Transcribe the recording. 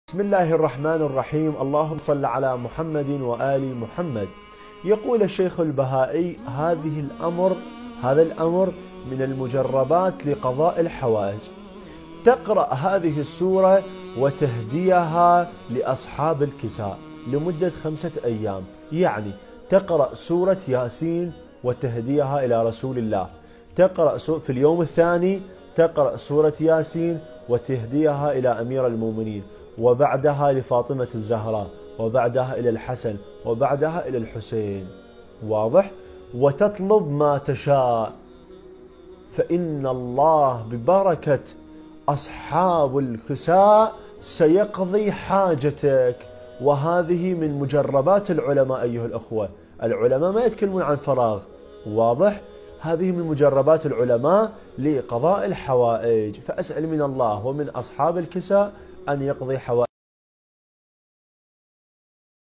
بسم الله الرحمن الرحيم. اللهم صل على محمد وآل محمد. يقول الشيخ البهائي: هذا الأمر من المجربات لقضاء الحوائج. تقرأ هذه السورة وتهديها لأصحاب الكساء لمدة 5 أيام، يعني تقرأ سورة ياسين وتهديها إلى رسول الله، تقرأ في اليوم الثاني تقرأ سورة ياسين وتهديها إلى أمير المؤمنين، وبعدها لفاطمة الزهراء، وبعدها إلى الحسن، وبعدها إلى الحسين. واضح؟ وتطلب ما تشاء، فإن الله ببركة أصحاب الكساء سيقضي حاجتك. وهذه من مجربات العلماء أيها الأخوة. العلماء ما يتكلمون عن فراغ. واضح؟ هذه من مجربات العلماء لقضاء الحوائج. فأسأل من الله ومن أصحاب الكساء أن يقضي حوائج.